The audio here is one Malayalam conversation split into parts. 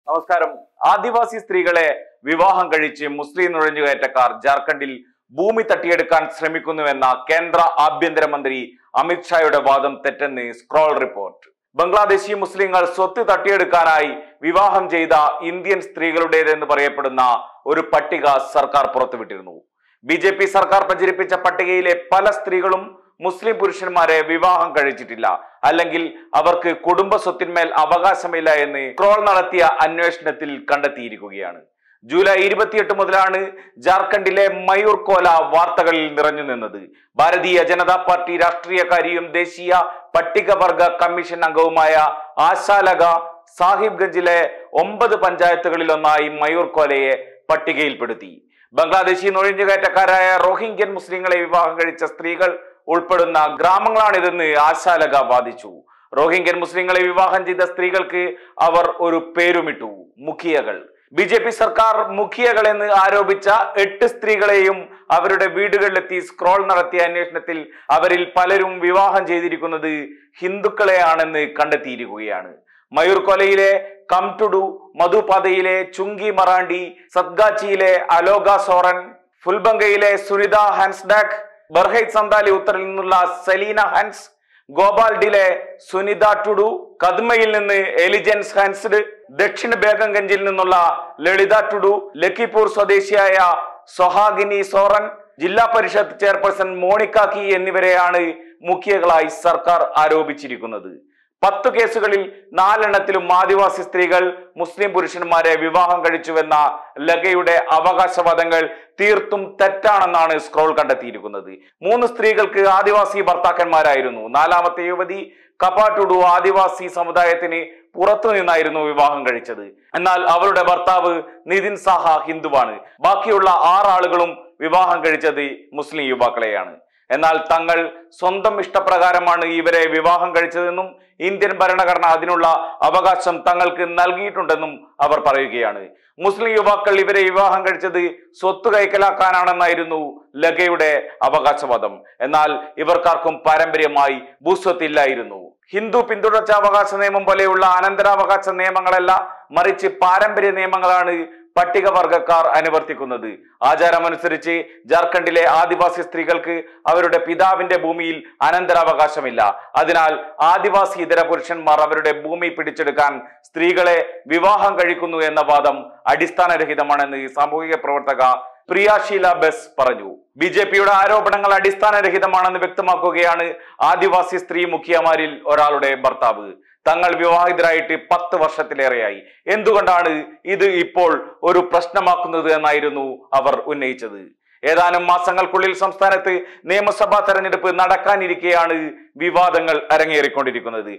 നമസ്കാരം. ആദിവാസി സ്ത്രീകളെ വിവാഹം കഴിച്ച് മുസ്ലിം നുഴഞ്ഞുകയറ്റക്കാർ ജാർഖണ്ഡിൽ ഭൂമി തട്ടിയെടുക്കാൻ ശ്രമിക്കുന്നുവെന്ന കേന്ദ്ര ആഭ്യന്തരമന്ത്രി അമിത്ഷായുടെ വാദം തെറ്റെന്ന് സ്ക്രോൾ റിപ്പോർട്ട്. ബംഗ്ലാദേശി മുസ്ലിങ്ങൾ സ്വത്ത് തട്ടിയെടുക്കാനായി വിവാഹം ചെയ്ത ഇന്ത്യൻ സ്ത്രീകളുടേതെന്ന് പറയപ്പെടുന്ന ഒരു പട്ടിക സർക്കാർ പുറത്തുവിട്ടിരുന്നു. BJP സർക്കാർ പ്രചരിപ്പിച്ച പട്ടികയിലെ പല സ്ത്രീകളും മുസ്ലിം പുരുഷന്മാരെ വിവാഹം കഴിച്ചിട്ടില്ല, അല്ലെങ്കിൽ അവർക്ക് കുടുംബ സ്വത്തിന്മേൽ അവകാശമില്ല എന്ന് സ്ക്രോൾ നടത്തിയ അന്വേഷണത്തിൽ കണ്ടെത്തിയിരിക്കുകയാണ്. ജൂലൈ 28 മുതലാണ് ജാർഖണ്ഡിലെ മയൂർകോല വാർത്തകളിൽ നിറഞ്ഞു നിന്നത്. ഭാരതീയ ജനതാ പാർട്ടി രാഷ്ട്രീയക്കാരിയും ദേശീയ പട്ടികവർഗ കമ്മീഷൻ അംഗവുമായ ആശാലക സാഹിബ്ഗഞ്ചിലെ 9 പഞ്ചായത്തുകളിലൊന്നായി മയൂർകോലയെ പട്ടികയിൽപ്പെടുത്തി. ബംഗ്ലാദേശി നുഴഞ്ഞുകയറ്റക്കാരായ റോഹിംഗ്യൻ മുസ്ലിങ്ങളെ വിവാഹം കഴിച്ച സ്ത്രീകൾ ഉൾപ്പെടുന്ന ഗ്രാമങ്ങളാണിതെന്ന് ആശാലക വാദിച്ചു. റോഹിംഗ്യൻ മുസ്ലിങ്ങളെ വിവാഹം ചെയ്ത സ്ത്രീകൾക്ക് അവർ ഒരു പേരുമിട്ടു, മുഖിയകൾ. BJP സർക്കാർ മുഖിയകൾ എന്ന് ആരോപിച്ച 8 സ്ത്രീകളെയും അവരുടെ വീടുകളിലെത്തി സ്ക്രോൾ നടത്തിയ അന്വേഷണത്തിൽ അവരിൽ പലരും വിവാഹം ചെയ്തിരിക്കുന്നത് ഹിന്ദുക്കളെയാണെന്ന് കണ്ടെത്തിയിരിക്കുകയാണ്. മയൂർകോലയിലെ കംടുഡു, മധുപാതയിലെ ചുങ്കി മറാണ്ടി, സദ്ഗാച്ചിയിലെ അലോക സോറൻ, ഫുൽബംഗയിലെ സുനിത ഹാൻസ്ഡാക്, ബർഹൈറ്റ് സന്താലി ഉത്തറിൽ നിന്നുള്ള സെലീന ഹാൻസ്, ഗോപാൽഡിലെ സുനിത ടുഡു, കദ്മയിൽ നിന്ന് എലിജൻസ് ഹാൻസ്ഡ്, ദക്ഷിണ ബേഗംഗഞ്ചിൽ നിന്നുള്ള ലളിത ടുഡു, ലക്കിപൂർ സ്വദേശിയായ സൊഹാഗിനി സോറൻ, ജില്ലാ പരിഷത്ത് ചെയർപേഴ്സൺ മോണിക്ക കി എന്നിവരെയാണ് മുഖ്യകളായി സർക്കാർ ആരോപിച്ചിരിക്കുന്നത്. 10 കേസുകളിൽ 4 എണ്ണത്തിലും ആദിവാസി സ്ത്രീകൾ മുസ്ലിം പുരുഷന്മാരെ വിവാഹം കഴിച്ചുവെന്ന ലഗയുടെ അവകാശവാദങ്ങൾ തീർത്തും തെറ്റാണെന്നാണ് സ്ക്രോൾ കണ്ടെത്തിയിരിക്കുന്നത്. 3 സ്ത്രീകൾക്ക് ആദിവാസി ഭർത്താക്കന്മാരായിരുന്നു. 4ാമത്തെ യുവതി കപാട്ടുഡു ആദിവാസി സമുദായത്തിന് പുറത്തു നിന്നായിരുന്നു വിവാഹം കഴിച്ചത്. എന്നാൽ അവളുടെ ഭർത്താവ് നിതിൻ സാഹ ഹിന്ദുവാണ്. ബാക്കിയുള്ള 6 ആളുകളും വിവാഹം കഴിച്ചത് മുസ്ലിം യുവാക്കളെയാണ്. എന്നാൽ തങ്ങൾ സ്വന്തം ഇഷ്ടപ്രകാരമാണ് ഇവരെ വിവാഹം കഴിച്ചതെന്നും ഇന്ത്യൻ ഭരണഘടന അതിനുള്ള അവകാശം തങ്ങൾക്ക് നൽകിയിട്ടുണ്ടെന്നും അവർ പറയുകയാണ്. മുസ്ലിം യുവാക്കൾ ഇവരെ വിവാഹം കഴിച്ചത് സ്വത്ത് കൈക്കലാക്കാനാണെന്നായിരുന്നു ലഗയുടെ അവകാശവാദം. എന്നാൽ ഇവർക്കാർക്കും പാരമ്പര്യമായി ഭൂസ്വത്തില്ലായിരുന്നു. ഹിന്ദു പിന്തുടർച്ചാവകാശ നിയമം പോലെയുള്ള അനന്തരാവകാശ നിയമങ്ങളല്ല, മറിച്ച് പാരമ്പര്യ നിയമങ്ങളാണ് പട്ടികവർഗക്കാർ അനുവർത്തിക്കുന്നത്. ആചാരമനുസരിച്ച് ജാർഖണ്ഡിലെ ആദിവാസി സ്ത്രീകൾക്ക് അവരുടെ പിതാവിന്റെ ഭൂമിയിൽ അനന്തരാവകാശമില്ല. അതിനാൽ ആദിവാസി ഇതര പുരുഷന്മാർ അവരുടെ ഭൂമി പിടിച്ചെടുക്കാൻ സ്ത്രീകളെ വിവാഹം കഴിക്കുന്നു എന്ന വാദം അടിസ്ഥാനരഹിതമാണെന്ന് സാമൂഹിക പ്രവർത്തക പ്രിയാശീല ബെസ് പറഞ്ഞു. BJPയുടെ ആരോപണങ്ങൾ അടിസ്ഥാനരഹിതമാണെന്ന് വ്യക്തമാക്കുകയാണ് ആദിവാസി സ്ത്രീ മുഖ്യമാരിൽ ഒരാളുടെ ഭർത്താവ്. തങ്ങൾ വിവാഹിതരായിട്ട് 10 വർഷത്തിലേറെയായി, എന്തുകൊണ്ടാണ് ഇത് ഇപ്പോൾ ഒരു പ്രശ്നമാക്കുന്നത് എന്നായിരുന്നു അവർ ഉന്നയിച്ചത്. ഏതാനും മാസങ്ങൾക്കുള്ളിൽ സംസ്ഥാനത്ത് നിയമസഭാ തെരഞ്ഞെടുപ്പ് നടക്കാനിരിക്കെയാണ് വിവാദങ്ങൾ അരങ്ങേറിക്കൊണ്ടിരിക്കുന്നത്.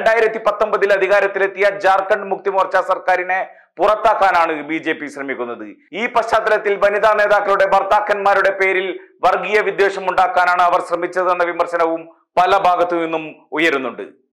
2019 അധികാരത്തിലെത്തിയ ജാർഖണ്ഡ് മുക്തി മോർച്ച സർക്കാരിനെ പുറത്താക്കാനാണ് BJP ശ്രമിക്കുന്നത്. ഈ പശ്ചാത്തലത്തിൽ വനിതാ നേതാക്കളുടെ ഭർത്താക്കന്മാരുടെ പേരിൽ വർഗീയ വിദ്വേഷം ഉണ്ടാക്കാനാണ് അവർ ശ്രമിച്ചതെന്ന വിമർശനവും പല ഭാഗത്തു നിന്നും ഉയരുന്നുണ്ട്.